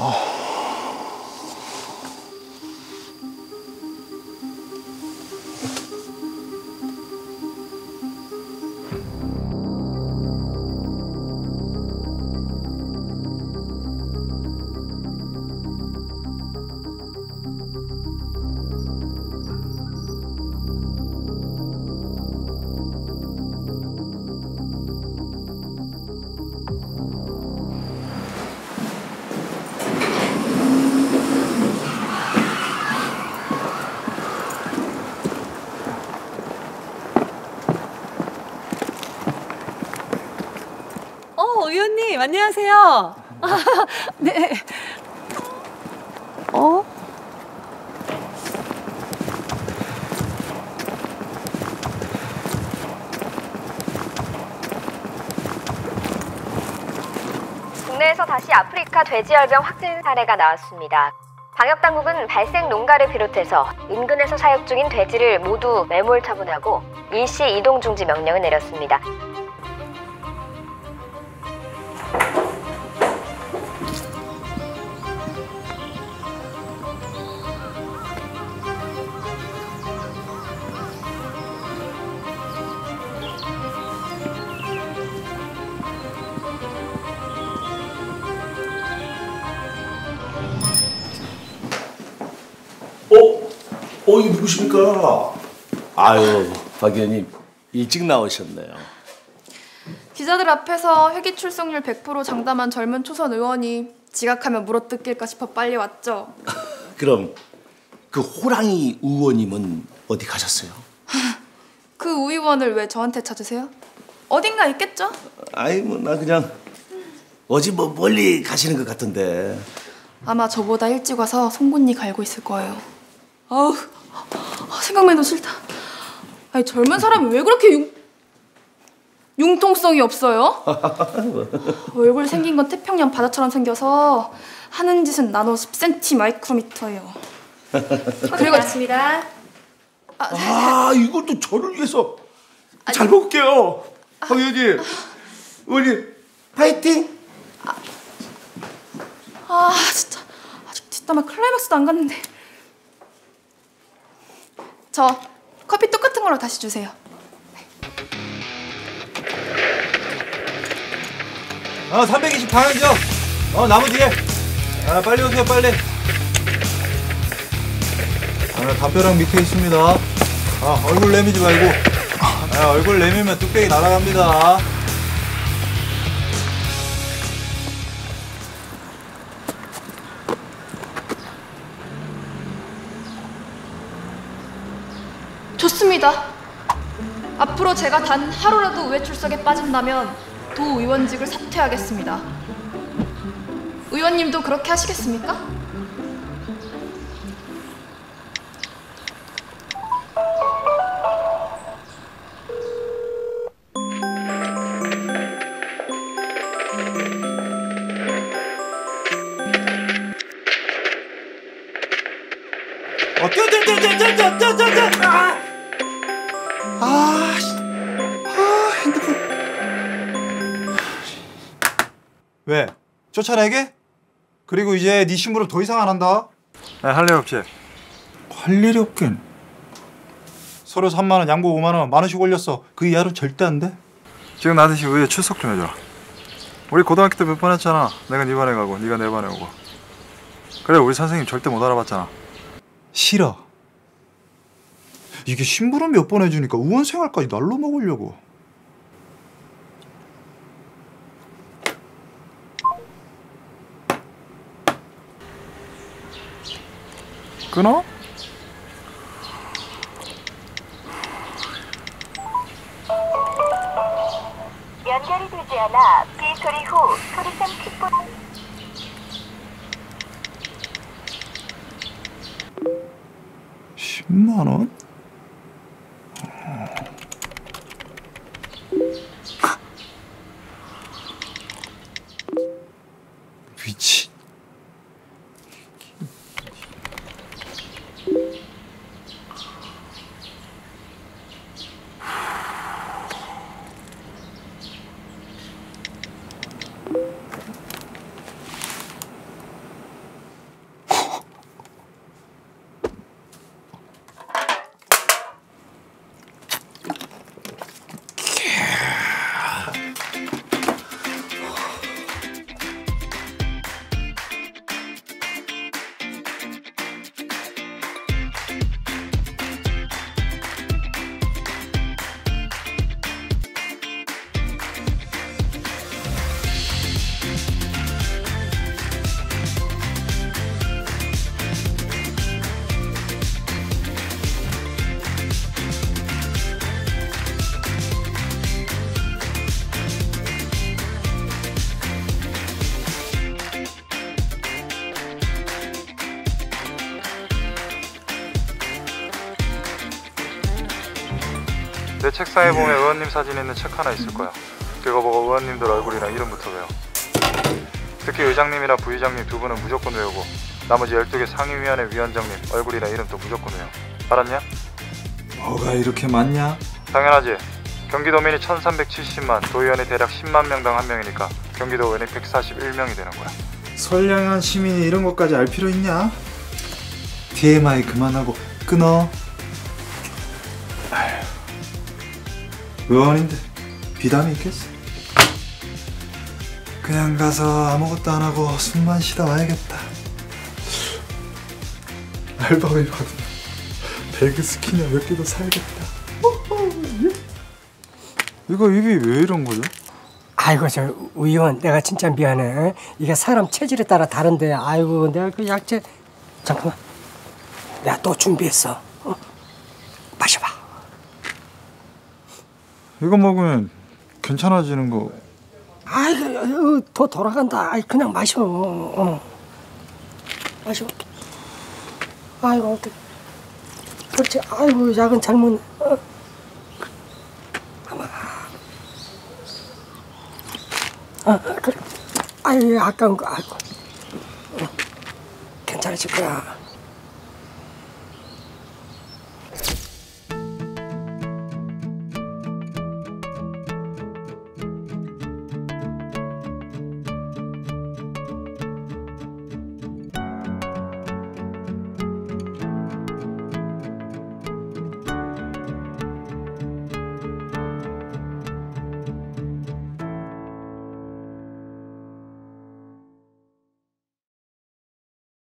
의원님, 안녕하세요. 네. 국내에서 다시 아프리카 돼지열병 확진 사례가 나왔습니다. 방역당국은 발생 농가를 비롯해서 인근에서 사육 중인 돼지를 모두 매몰 처분하고 일시 이동 중지 명령을 내렸습니다. 이게 누구십니까? 아유, 박 의원님 일찍 나오셨네요. 기자들 앞에서 회기 출석률 100% 장담한 젊은 초선 의원이 지각하면 물어뜯길까 싶어 빨리 왔죠. 그럼 그 호랑이 의원님은 어디 가셨어요? 그 의원을 왜 저한테 찾으세요? 어딘가 있겠죠? 아이 나 그냥 어디 멀리 가시는 것 같은데. 아마 저보다 일찍 와서 송곳니 갈고 있을 거예요. 아우, 생각만 해도 싫다. 아니 젊은 사람이 왜 그렇게 융통성이 없어요? 얼굴 생긴 건 태평양 바다처럼 생겨서 하는 짓은 나노 10cm 마이크로미터예요. 그리고 맞습니다. 이것도 저를 위해서 잘 먹을게요. 박 의원님, 의원님 파이팅! 진짜 아직 뒷담화 클라이막스도 안 갔는데. 저 커피 똑같은 걸로 다시 주세요. 네. 320 방향정. 나무 뒤에. 빨리 오세요, 빨리. 담벼락 밑에 있습니다. 얼굴 내미지 말고. 얼굴 내밀면 뚝배기 날아갑니다. 좋습니다. 앞으로 제가 단 하루라도 외출석에 빠진다면 도의원직을 사퇴하겠습니다. 의원님도 그렇게 하시겠습니까? 핸드폰. 왜? 쫓아내게? 그리고 이제 네 심부름 더 이상 안 한다. 할 일 없지? 할 일이 없긴. 서류 3만 원, 양보 5만 원, 만 원씩 올렸어. 그 이하로 절대 안 돼. 지금 나 대신 의회 출석 좀 해줘. 우리 고등학교 때 몇 번 했잖아. 내가 네 반에 가고 네가 내 반에 오고. 그래, 우리 선생님 절대 못 알아봤잖아. 싫어. 이게 심부름 몇 번 해주니까 의원 생활까지 날로 먹으려고. 끊어? 연결이 되지 않아 삐 소리 후 소리샘 킥보 10만 원? 미친. 그 책상에 보면 의원님 사진 있는 책 하나 있을 거야. 그거 보고 의원님들 얼굴이랑 이름부터 외워. 특히 의장님이랑 부의장님 두 분은 무조건 외우고 나머지 12개 상임위원회 위원장님 얼굴이랑 이름도 무조건 외워. 알았냐? 뭐가 이렇게 많냐? 당연하지. 경기도민이 1370만, 도의원이 대략 10만 명당 한 명이니까 경기도 의원이 141명이 되는 거야. 선량한 시민이 이런 것까지 알 필요 있냐? TMI 그만하고 끊어. 아휴, 의원인데 비담이 있겠어? 그냥 가서 아무것도 안 하고 숨만 쉬다 와야겠다. 알바비 받으면 배그 스킨이나 몇 개 더 사야겠다. 이거 입이 왜 이런 거죠? 아이고 저 의원 내가 진짜 미안해. 이게 사람 체질에 따라 다른데 아이고 내가 그 약재 잠깐만 내가 또 준비했어. 마셔봐. 이거 먹으면 괜찮아지는 거. 아이고 더 돌아간다. 아이 그냥 마셔. 마셔. 아이고 어떡해. 그렇지. 아이고 약은 잘못. 그래. 아유 아까운 거. 아이고. 괜찮아질 거야.